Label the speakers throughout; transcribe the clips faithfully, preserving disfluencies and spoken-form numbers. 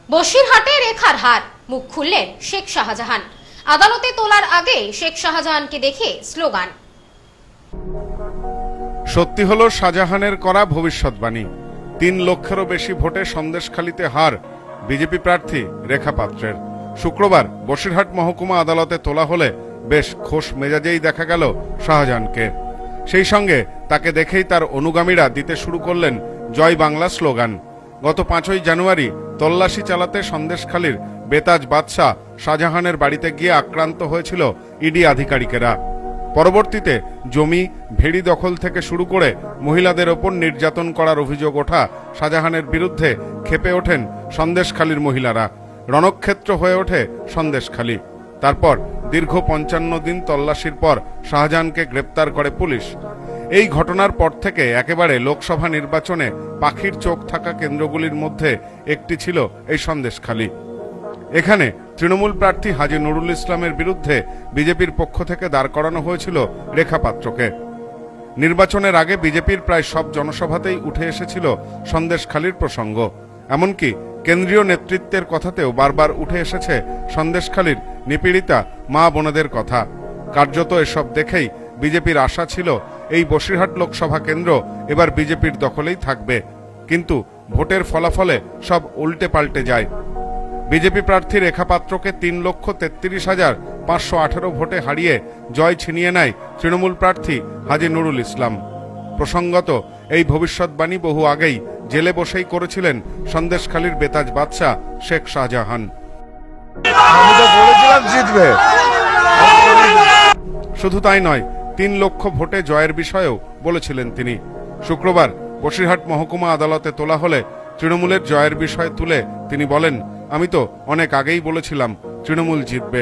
Speaker 1: বসিরহাটে রেখার হার, মুখ খুললেন শেখ শাহজাহান। আদালতে তোলার আগে শেখ শাহজাহানকে দেখে স্লোগান।
Speaker 2: সত্যি হলো শাহজাহানের করা ভবিষ্যৎবাণী। তিন লক্ষেরও বেশি ভোটে সন্দেশখালীতে হার বিজেপি প্রার্থী রেখা পাত্রের। শুক্রবার বসিরহাট মহকুমা আদালতে তোলা হলে বেশ খোশ মেজাজেই দেখা গেল শাহজাহানকে। সেই সঙ্গে তাকে দেখেই তার অনুগামীরা দিতে শুরু করলেন জয় বাংলা স্লোগান। গত পাঁচই জানুয়ারি তল্লাশি চালাতে সন্দেশখালীর বেতাজ বাদশাহ শাহজাহানের বাড়িতে গিয়ে আক্রান্ত হয়েছিল ইডি আধিকারিকেরা। পরবর্তীতে জমি ভেড়ি দখল থেকে শুরু করে মহিলাদের ওপর নির্যাতন করার অভিযোগ ওঠা শাহজাহানের বিরুদ্ধে ক্ষেপে ওঠেন সন্দেশখালীর মহিলারা। রণক্ষেত্র হয়ে ওঠে সন্দেশখালী। তারপর দীর্ঘ পঞ্চান্ন দিন তল্লাশির পর শাহজাহানকে গ্রেপ্তার করে পুলিশ। এই ঘটনার পর থেকে একেবারে লোকসভা নির্বাচনে পাখির চোখ থাকা কেন্দ্রগুলির মধ্যে একটি ছিল এই সন্দেশখালী। এখানে তৃণমূল প্রার্থী হাজী নুরুল ইসলামের বিরুদ্ধে বিজেপির পক্ষ থেকে দাঁড় করানো হয়েছিল রেখা পাত্রকে। নির্বাচনের আগে বিজেপির প্রায় সব জনসভাতেই উঠে এসেছিল সন্দেশখালীর প্রসঙ্গ। এমনকি কেন্দ্রীয় নেতৃত্বের কথাতেও বারবার উঠে এসেছে সন্দেশখালীর নিপীড়িতা মা বোনেদের কথা। কার্যত এসব দেখেই বিজেপির আশা ছিল এই বসিরহাট লোকসভা কেন্দ্র এবার বিজেপির দখলেই থাকবে। কিন্তু ভোটের ফলাফলে সব উল্টে পাল্টে যায়। বিজেপি প্রার্থী রেখা পাত্রকে তিন লক্ষ তেত্রিশ হাজার পাঁচশো আঠেরো ভোটে হারিয়ে জয় ছিনিয়ে নেয় তৃণমূল প্রার্থী হাজী নুরুল ইসলাম। প্রসঙ্গত এই ভবিষ্যৎবাণী বহু আগেই জেলে বসেই করেছিলেন সন্দেশখালীর বেতাজ বাদশাহ শেখ শাহজাহান। শুধু তাই নয়, তিন লক্ষ ভোটে জয়ের বিষয়েও বলেছিলেন তিনি। শুক্রবার বসিরহাট মহকুমা আদালতে তোলা হলে তৃণমূলের জয়ের বিষয় তুলে তিনি বলেন, আমি তো অনেক আগেই বলেছিলাম তৃণমূল জিতবে।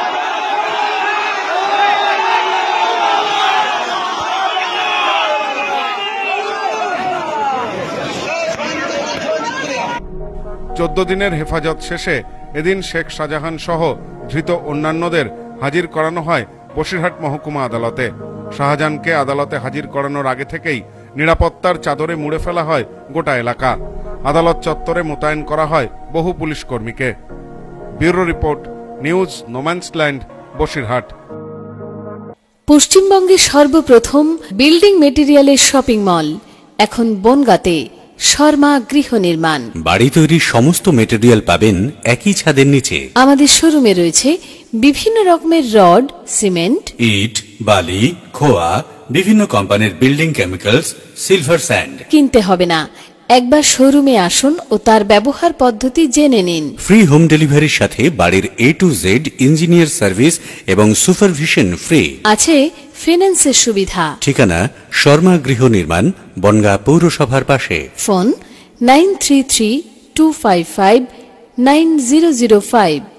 Speaker 2: চোদ্দ দিনের হেফাজত শেষে এদিন শেখ শাহজাহান সহ ধৃত অন্যান্যদের হাজির করানো হয় বসিরহাট মহকুমা আদালতে। শাহজাহানকে আদালতে হাজির করানোর আগে থেকেই নিরাপত্তার চাদরে মুড়ে ফেলা হয় গোটা এলাকা। আদালত চত্বরে মোতায়েন করা হয় বহু পুলিশ কর্মীকে। Bureau report, news no man's land, Basirhat.
Speaker 3: পশ্চিমবঙ্গের সর্বপ্রথম বিল্ডিং মেটেরিয়ালের শপিং মল এখন বনগাঁতে। শর্মা গৃহ নির্মাণ।
Speaker 4: বাড়ি তৈরির সমস্ত মেটেরিয়াল পাবেন একই ছাদের নিচে।
Speaker 3: আমাদের শোরুমে রয়েছে বিভিন্ন রকমের রড, সিমেন্ট,
Speaker 4: ইট, বালি, খোয়া, বিভিন্ন কোম্পানির বিল্ডিং কেমিক্যালস, সিলভার স্যান্ড।
Speaker 3: কিনতে হবে না, একবার শোরুমে আসুন ও তার ব্যবহার পদ্ধতি জেনে নিন।
Speaker 4: ফ্রি হোম ডেলিভারির সাথে বাড়ির A to Z engineer service এবং সুপারভিশন ফ্রি।
Speaker 3: আছে ফিন্যান্সের সুবিধা।
Speaker 4: ঠিকানা শর্মা গৃহ নির্মাণ, বনগাঁ পৌরসভার পাশে।
Speaker 3: Phone nine three three two five five nine zero zero five.